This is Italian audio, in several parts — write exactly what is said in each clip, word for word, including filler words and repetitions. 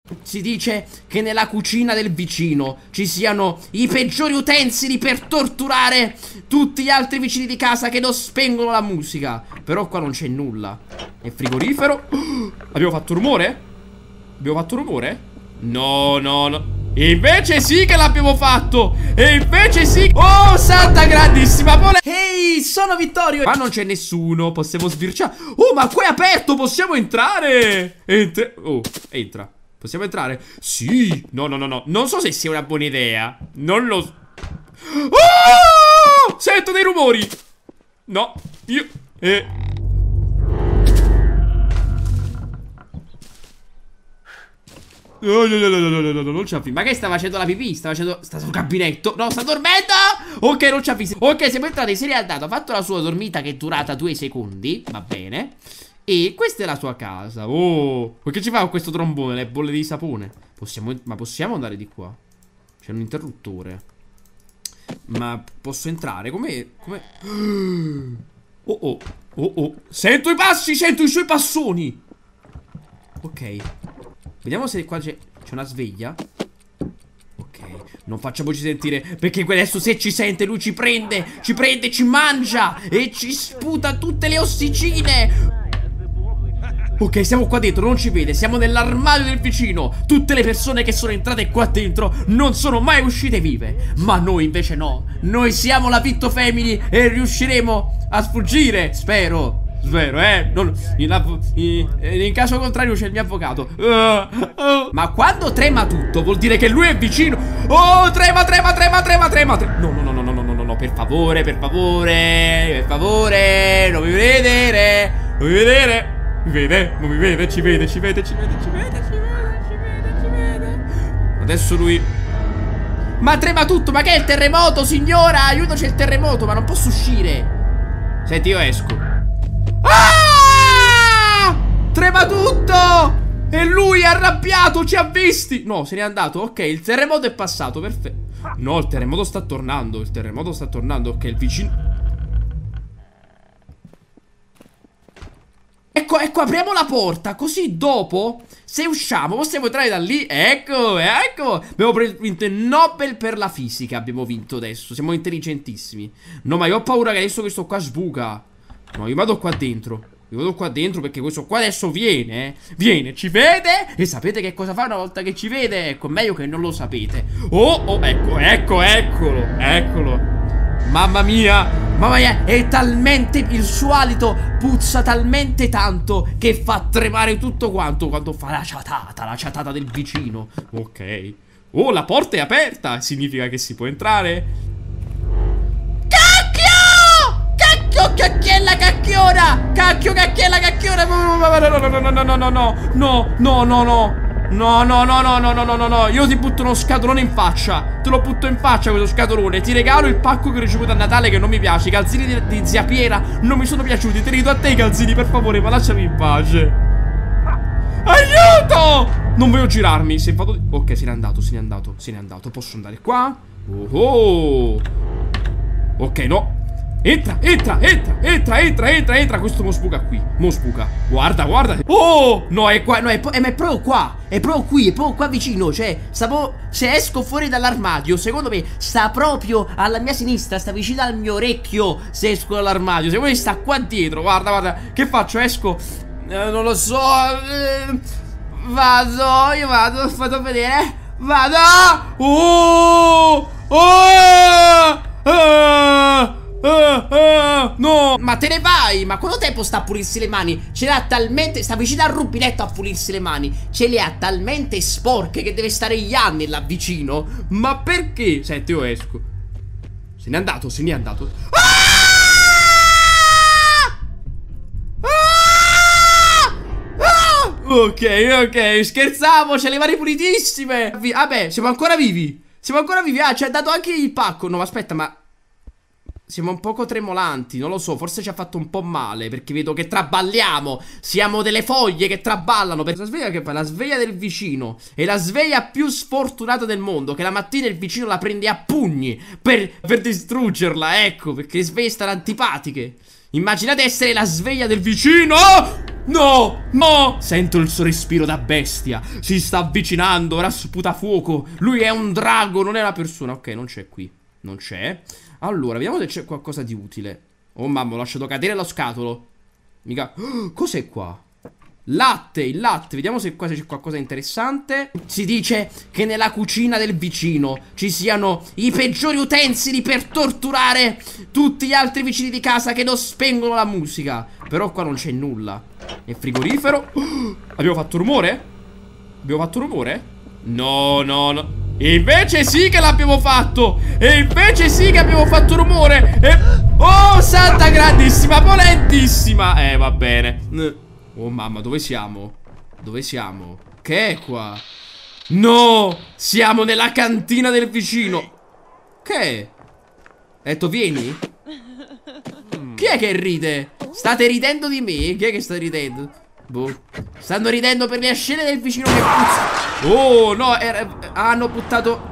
Si dice che nella cucina del vicino ci siano i peggiori utensili per torturare tutti gli altri vicini di casa che non spengono la musica. Però qua non c'è nulla. È frigorifero. Oh, abbiamo fatto rumore? Abbiamo fatto rumore? No, no, no. E invece sì che l'abbiamo fatto. E invece sì. Oh, santa grandissima pole. Ehi, sono Vittorio. Qua non c'è nessuno. Possiamo sbirciare. Oh, ma qua è aperto. Possiamo entrare. Entra. Oh, entra. Possiamo entrare? Sì. No, no, no, no. Non so se sia una buona idea. Non lo... Oh! Sento dei rumori. No. Io... Eh... No, no, no, no, no, no, no, no, non c'ha fine. Ma che sta facendo la pipì? Sta facendo... Sta sul gabinetto. No, sta dormendo. Ok, non c'ha fine. Ok, siamo entrati, si è rialzato. Ha fatto la sua dormita che è durata due secondi. Va bene. E questa è la sua casa. Oh, che ci fa con questo trombone? Le bolle di sapone. Possiamo... Ma possiamo andare di qua? C'è un interruttore. Ma posso entrare? Come... Come... Oh, oh, oh, oh. Sento i passi, sento i suoi passoni. Ok. Vediamo se qua c'è una sveglia. Ok, non facciamoci sentire, perché adesso se ci sente lui ci prende, ci prende, ci mangia e ci sputa tutte le ossicine. Ok, siamo qua dentro, non ci vede, siamo nell'armadio del vicino. Tutte le persone che sono entrate qua dentro non sono mai uscite vive. Ma noi invece no. Noi siamo la Vitto Family e riusciremo a sfuggire, spero. Spero, eh non, in, in, in caso contrario c'è il mio avvocato. uh, uh. Ma quando trema tutto vuol dire che lui è vicino. Oh, trema, trema, trema, trema, trema, trema. No, no, no, no, no, no, no, no, per favore, per favore, per favore. Non mi vedere. Non mi vedere. Mi vede, non mi vede, ci vede, ci vede, ci vede, ci vede, ci vede, ci vede, ci vede. Adesso lui... Ma trema tutto, ma che è il terremoto, signora? Aiuto, c'è il terremoto, ma non posso uscire. Senti, io esco. Ah! Trema tutto! E lui è arrabbiato, ci ha visti. No, se n'è andato, ok, il terremoto è passato, perfetto. No, il terremoto sta tornando, il terremoto sta tornando, ok, il vicino... Ecco, ecco, apriamo la porta, così dopo, se usciamo, possiamo entrare da lì. Ecco, ecco. Abbiamo vinto il Nobel per la fisica. Abbiamo vinto adesso, siamo intelligentissimi. No, ma io ho paura che adesso questo qua sbuca. No, io vado qua dentro. Io vado qua dentro perché questo qua adesso viene, eh. Viene, ci vede. E sapete che cosa fa una volta che ci vede? Ecco, meglio che non lo sapete. Oh, oh, ecco, ecco, eccolo. Eccolo. Mamma mia, mamma mia, è talmente, il suo alito puzza talmente tanto che fa tremare tutto quanto quando fa la ciatata, la ciatata del vicino. Ok. Oh, la porta è aperta, significa che si può entrare. Cacchio! Cacchio, cacchiella, cacchiona! Cacchio, cacchiella, cacchiona! No, no, no, no, no, no, no, no, no, no, no, no. No, no, no, no, no, no, no, no, no. Io ti butto uno scatolone in faccia. Te lo butto in faccia questo scatolone. Ti regalo il pacco che ho ricevuto a Natale che non mi piace. I calzini di, di zia Piera non mi sono piaciuti. Te li do a te i calzini, per favore, ma lasciami in pace. Aiuto! Non voglio girarmi. Se vado... Ok, se n'è andato, se n'è andato, se n'è andato. Posso andare qua? Oh, oh. Ok, no. Entra, entra, entra, entra, entra, entra, entra. Questo mo spuca qui, mo spuca. Guarda, guarda. Oh, no, è qua, no, è, è, è proprio qua. È proprio qui, è proprio qua vicino. Cioè, sta po se esco fuori dall'armadio, secondo me sta proprio alla mia sinistra, sta vicino al mio orecchio. Se esco dall'armadio, secondo me sta qua dietro. Guarda, guarda, che faccio? Esco, eh, non lo so, eh, vado, io vado, vado a vedere. Vado. Oh, oh, oh. Uh, uh, no, ma te ne vai? Ma quanto tempo sta a pulirsi le mani? Ce le ha talmente... Sta vicino al rubinetto a pulirsi le mani. Ce le ha talmente sporche che deve stare gli anni là vicino. Ma perché? Senti, io esco. Se n'è andato, se n'è andato. ah! Ah! Ah! Ok, ok, scherzavo, c'è le mani pulitissime. Vabbè, siamo ancora vivi. Siamo ancora vivi, ah, ci ha dato anche il pacco. No, aspetta, ma... Siamo un poco tremolanti, non lo so, forse ci ha fatto un po' male, perché vedo che traballiamo. Siamo delle foglie che traballano. Per la sveglia che fa? La sveglia del vicino è la sveglia più sfortunata del mondo, che la mattina il vicino la prende a pugni per, per distruggerla, ecco, perché le sveglie stanno antipatiche. Immaginate essere la sveglia del vicino. No, no. Sento il suo respiro da bestia. Si sta avvicinando, ora sputa fuoco. Lui è un drago, non è una persona. Ok, non c'è qui. Non c'è. Allora, vediamo se c'è qualcosa di utile. Oh mamma, ho lasciato cadere lo scatolo. Mica... Oh, cos'è qua? Latte, il latte. Vediamo se qua c'è qualcosa di interessante. Si dice che nella cucina del vicino ci siano i peggiori utensili per torturare tutti gli altri vicini di casa che non spengono la musica. Però qua non c'è nulla. È frigorifero. Oh, abbiamo fatto rumore? Abbiamo fatto rumore? No, no, no. E invece sì che l'abbiamo fatto. E invece sì che abbiamo fatto rumore. E... oh, santa grandissima, potentissima. Eh, va bene. Oh mamma, dove siamo? Dove siamo? Che è qua? No! Siamo nella cantina del vicino. Che è? Ha detto vieni? Chi è che ride? State ridendo di me? Chi è che sta ridendo? Boh. Stanno ridendo per le scene del vicino che puzza. Oh no, era... hanno buttato...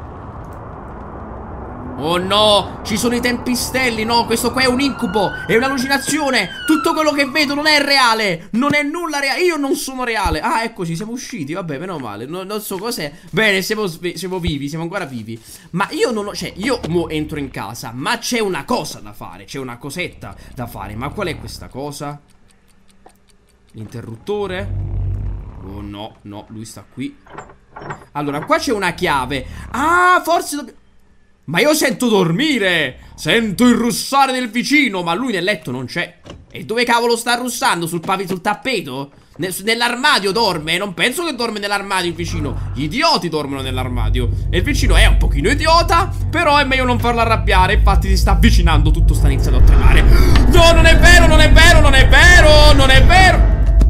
oh no, ci sono i tempistelli. No, questo qua è un incubo, è un'allucinazione. Tutto quello che vedo non è reale. Non è nulla reale, io non sono reale. Ah, eccoci, siamo usciti, vabbè, meno male. Non, non so cos'è. Bene, siamo, siamo vivi, siamo ancora vivi. Ma io non ho, cioè, io mo entro in casa, ma c'è una cosa da fare. C'è una cosetta da fare. Ma qual è questa cosa? L'interruttore? Oh no, no, lui sta qui. Allora, qua c'è una chiave. Ah, forse dobbiamo... ma io sento dormire. Sento il russare del vicino. Ma lui nel letto non c'è. E dove cavolo sta russando? Sul pavi, sul tappeto? Nel, nell'armadio dorme. Non penso che dorme nell'armadio il vicino. Gli idioti dormono nell'armadio. E il vicino è un pochino idiota, però è meglio non farlo arrabbiare. Infatti si sta avvicinando. Tutto sta iniziando a tremare. No, non è vero, non è vero, non è vero. Non è vero.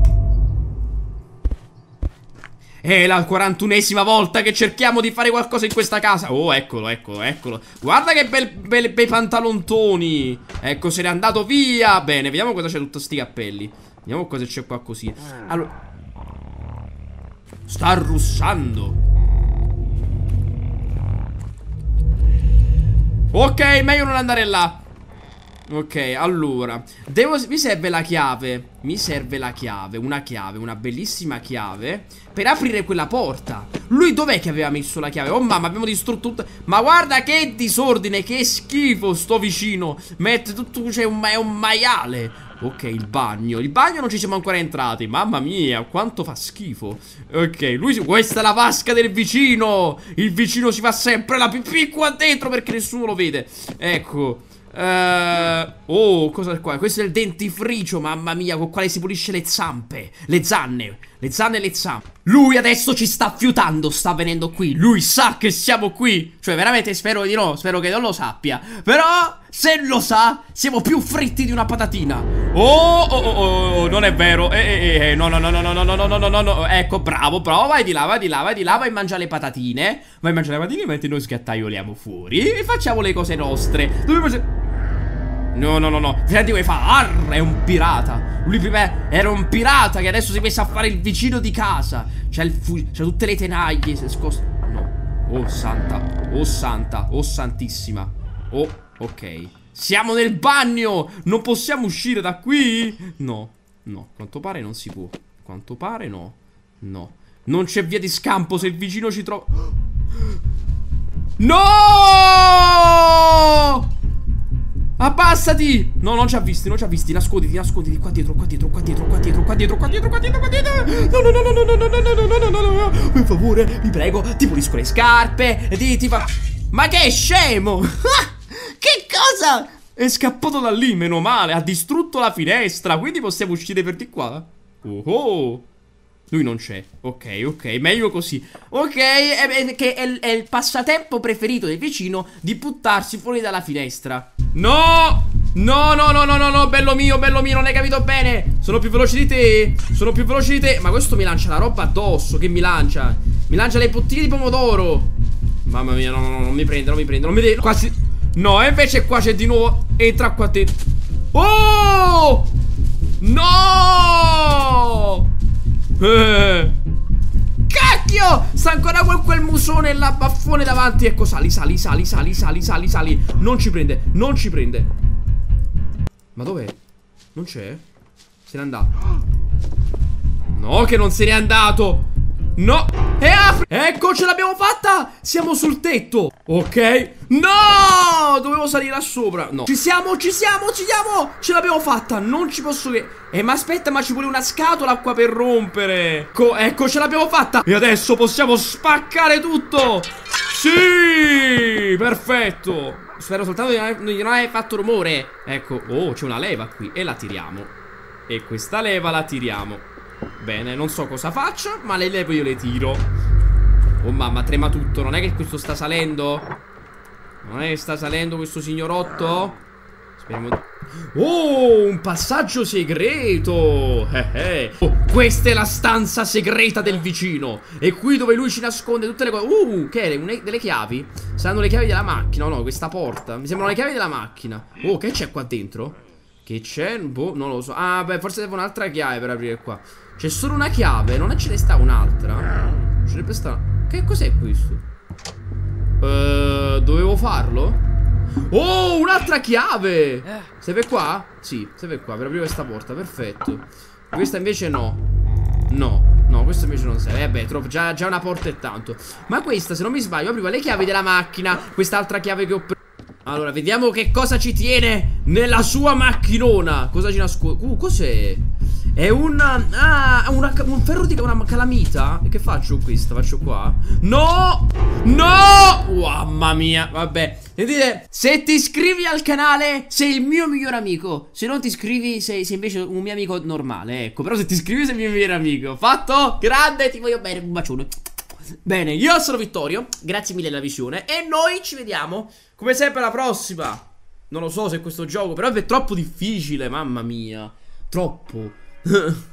È la quarantunesima volta che cerchiamo di fare qualcosa in questa casa. Oh, eccolo, eccolo, eccolo. Guarda che bel, bel, bei pantalontoni. Ecco, se n'è andato via. Bene, vediamo cosa c'è tutti sti cappelli. Vediamo cosa c'è qua così. Allora, sta russando. Ok, meglio non andare là. Ok, allora devo, mi serve la chiave. Mi serve la chiave, una chiave, una bellissima chiave per aprire quella porta. Lui dov'è che aveva messo la chiave? Oh mamma, abbiamo distrutto tutto. Ma guarda che disordine, che schifo sto vicino. Mette tutto, c'è un, è un maiale. Ok, il bagno. Il bagno non ci siamo ancora entrati. Mamma mia, quanto fa schifo. Ok, lui, questa è la vasca del vicino. Il vicino si fa sempre la pipì qua dentro perché nessuno lo vede. Ecco. Uh, oh, cosa è qua? Questo è il dentifricio, mamma mia, con quale si pulisce le zampe. Le zanne, le zanne e le zampe. Lui adesso ci sta fiutando, sta venendo qui. Lui sa che siamo qui. Cioè, veramente spero di no, spero che non lo sappia. Però, se lo sa, siamo più fritti di una patatina. Oh, oh, oh, oh, non è vero. Eh, eh, eh, no, no, no, no, no, no, no, no, no, no, no. Ecco, bravo, bravo, vai di là, vai di là, vai di là, vai a mangiare le patatine. Vai a mangiare le patatine mentre noi sgattaioliamo fuori e facciamo le cose nostre. Dobbiamo... no, no, no, no. Senti come fa. Arr, è un pirata. Lui prima era un pirata che adesso si è messo a fare il vicino di casa. C'ha il fu- c'ha tutte le tenaglie. Si è scosto. No. Oh santa. Oh santa. Oh santissima. Oh, ok. Siamo nel bagno. Non possiamo uscire da qui? No. No. Quanto pare non si può. Quanto pare no. No. Non c'è via di scampo se il vicino ci trova. No! Abbassati! No, non ci ha visti, non ci ha visti. Nasconditi, nasconditi. Qua dietro, qua dietro, qua dietro, qua dietro, qua dietro, qua dietro, qua dietro, qua dietro. No, no, no, no, no, no, no, no, no, no, no, no, no. Per favore, vi prego, ti pulisco le scarpe. Ti, ti fa... ma che scemo! Che cosa? È scappato da lì, meno male. Ha distrutto la finestra. Quindi possiamo uscire per di qua. Oh, oh. Lui non c'è. Ok, ok, meglio così. Ok, è, è, che è, è il passatempo preferito del vicino di buttarsi fuori dalla finestra. No! No, no, no, no, no, no, bello mio, bello mio, non hai capito bene. Sono più veloce di te. Sono più veloce di te. Ma questo mi lancia la roba addosso. Che mi lancia? Mi lancia le bottiglie di pomodoro. Mamma mia, no, no, no, non mi prende, non mi prende, non mi prende. Quasi. No, e invece qua c'è di nuovo. Entra qua dentro. Oh! No! Eh. Cacchio! Sta ancora quel, quel musone e la baffone davanti. Ecco, sali, sali, sali, sali, sali, sali, sali. Non ci prende, non ci prende. Ma dov'è? Non c'è? Se n'è andato. No, che non se n'è andato. No. E apri. Ecco, ce l'abbiamo fatta. Siamo sul tetto. Ok. No, dovevo salire là sopra. No. Ci siamo, ci siamo, ci siamo. Ce l'abbiamo fatta. Non ci posso che... Eh, ma aspetta, ma ci vuole una scatola qua per rompere. Ecco, ecco, ce l'abbiamo fatta. E adesso possiamo spaccare tutto. Sì, perfetto. Spero soltanto di non aver fatto rumore. Ecco, oh, c'è una leva qui. E la tiriamo. E questa leva la tiriamo. Bene, non so cosa faccio, ma le leve io le tiro. Oh mamma, trema tutto. Non è che questo sta salendo? Non è che sta salendo questo signorotto? Speriamo di... Oh, un passaggio segreto. eh, eh. Oh, questa è la stanza segreta del vicino. E qui dove lui ci nasconde tutte le cose. Uh, che è? Un... delle chiavi? Saranno le chiavi della macchina. No, no, questa porta. Mi sembrano le chiavi della macchina. Oh, che c'è qua dentro? Che c'è? Boh, non lo so. Ah, beh, forse devo un'altra chiave per aprire qua. C'è solo una chiave, non ce ne sta un'altra. Ce ne sta. Che cos'è questo? Uh, dovevo farlo? Oh, un'altra chiave! Serve qua? Sì, serve qua per aprire questa porta, perfetto. Questa invece no. No, no, questa invece non serve. Eh beh, troppo, già, già una porta è tanto. Ma questa, se non mi sbaglio, apriva le chiavi della macchina. Quest'altra chiave che ho preso. Allora, vediamo che cosa ci tiene nella sua macchinona. Cosa ci nasconde? Uh, cos'è? È un... Ah, una, un ferro di una calamita. E che faccio con questa? Faccio qua? No! No! Mamma mia, vabbè. Sentite, se ti iscrivi al canale sei il mio miglior amico. Se non ti iscrivi sei, sei invece un mio amico normale. Ecco, però se ti iscrivi sei il mio miglior amico. Fatto? Grande, ti voglio bene, un bacione. Bene, io sono Vittorio. Grazie mille della visione. E noi ci vediamo come sempre alla prossima. Non lo so se questo gioco, però è troppo difficile, mamma mia. Troppo.